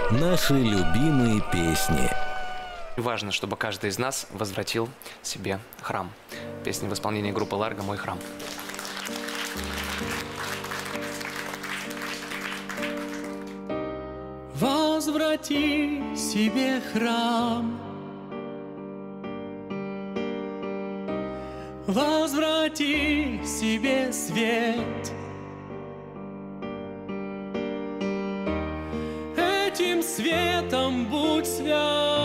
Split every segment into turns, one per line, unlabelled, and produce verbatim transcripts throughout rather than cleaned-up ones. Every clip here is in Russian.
Наши любимые песни.
Важно, чтобы каждый из нас возвратил себе храм. Песня в исполнении группы Ларго «Мой храм».
Возврати себе храм, возврати себе свет. Этим светом будь свят,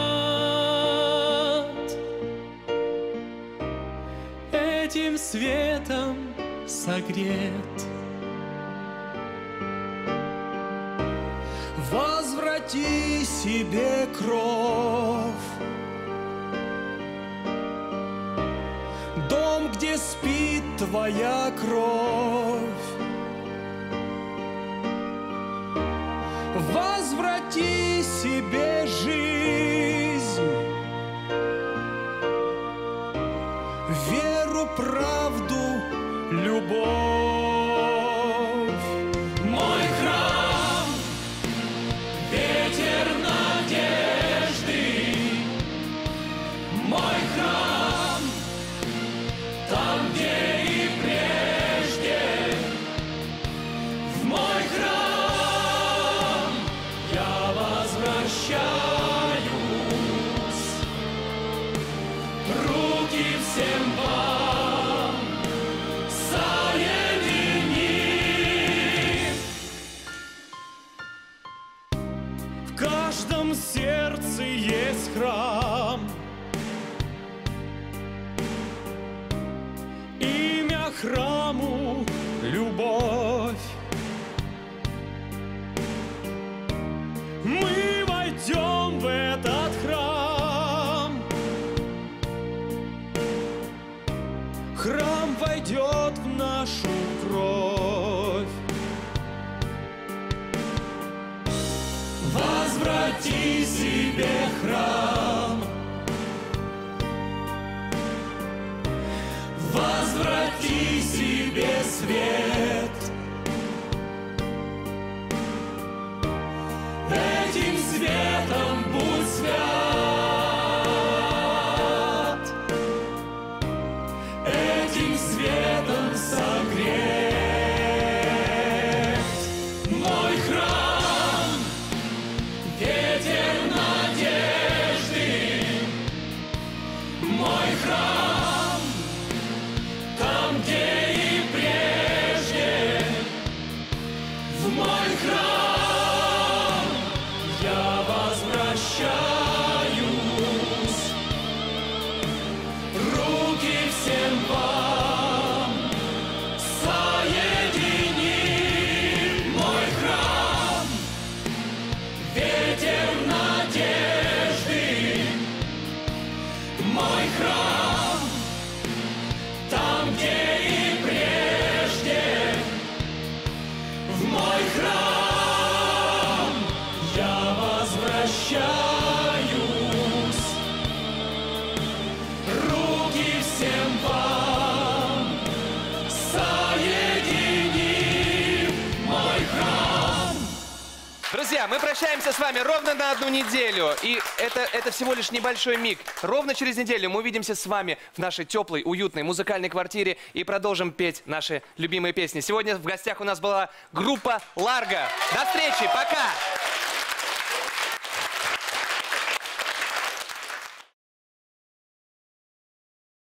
этим светом согрет.
Возврати себе кровь, дом, где спит твоя кровь. Возврати себе жизнь, веру, правду, любовь.
Мой храм, ветер надежды, мой храм, там, где и прежде. В мой храм я возвращаюсь, руки всем вам соедини. В каждом сердце есть храм, имя храму — любовь. Мы войдем в этот храм, храм войдет в нашу кровь. Возврати себе храм, возврати себе свет. Этим светом будь свят, этим светом согрет. Мой храм, ветер надежды, мой храм, там, где и прежде. В мой храм я возвращаюсь, руки всем вам соедини. Мой храм, ветер надежды, мой храм, там, где и прежде. В мой храм я возвращаюсь, руки всем вам соедини. Мой храм.
Друзья, мы прощаемся с вами ровно на одну неделю. И это, это всего лишь небольшой миг. Ровно через неделю мы увидимся с вами в нашей теплой, уютной музыкальной квартире и продолжим петь наши любимые песни. Сегодня в гостях у нас была группа Ларго. До встречи, пока!